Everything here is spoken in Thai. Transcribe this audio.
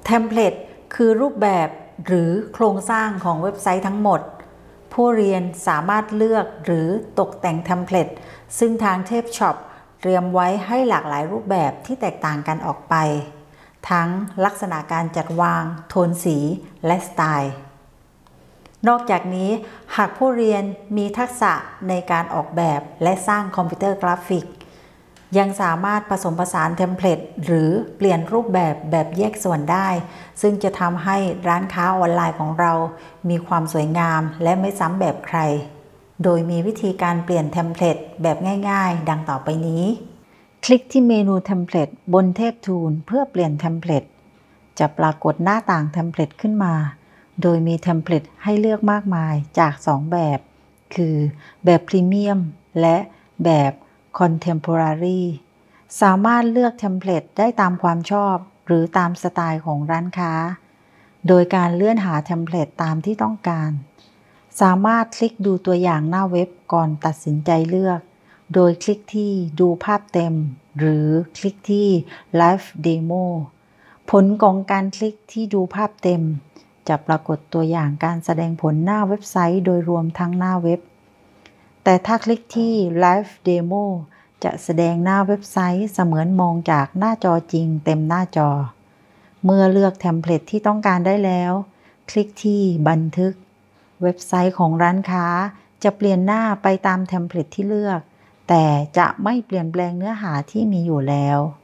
เทมเพลตคือรูปแบบหรือโครงสร้างของเว็บไซต์ทั้งหมดผู้เรียนสามารถเลือกหรือตกแต่งเทมเพลตซึ่งทางเทพช็อปเตรียมไว้ให้หลากหลายรูปแบบที่แตกต่างกันออกไปทั้งลักษณะการจัดวางโทนสีและสไตล์นอกจากนี้หากผู้เรียนมีทักษะในการออกแบบและสร้างคอมพิวเตอร์กราฟิกยังสามารถผสมผสานเทมเพลตหรือเปลี่ยนรูปแบบแยกส่วนได้ซึ่งจะทำให้ร้านค้าออนไลน์ของเรามีความสวยงามและไม่ซ้ำแบบใครโดยมีวิธีการเปลี่ยนเทมเพลตแบบง่ายๆดังต่อไปนี้คลิกที่เมนูเทมเพลตบนเทพทูลเพื่อเปลี่ยนเทมเพลตจะปรากฏหน้าต่างเทมเพลตขึ้นมาโดยมีเทมเพลตให้เลือกมากมายจาก2แบบคือแบบพรีเมียมและแบบContemporary สามารถเลือกเทมเพลตได้ตามความชอบหรือตามสไตล์ของร้านค้าโดยการเลื่อนหาเทมเพลตตามที่ต้องการสามารถคลิกดูตัวอย่างหน้าเว็บก่อนตัดสินใจเลือกโดยคลิกที่ดูภาพเต็มหรือคลิกที่ Live Demo ผลของการคลิกที่ดูภาพเต็มจะปรากฏตัวอย่างการแสดงผลหน้าเว็บไซต์โดยรวมทั้งหน้าเว็บแต่ถ้าคลิกที่ Live Demo จะแสดงหน้าเว็บไซต์เสมือนมองจากหน้าจอจริงเต็มหน้าจอเมื่อเลือกเทมเพลตที่ต้องการได้แล้วคลิกที่บันทึกเว็บไซต์ของร้านค้าจะเปลี่ยนหน้าไปตามเทมเพลตที่เลือกแต่จะไม่เปลี่ยนแปลงเนื้อหาที่มีอยู่แล้ว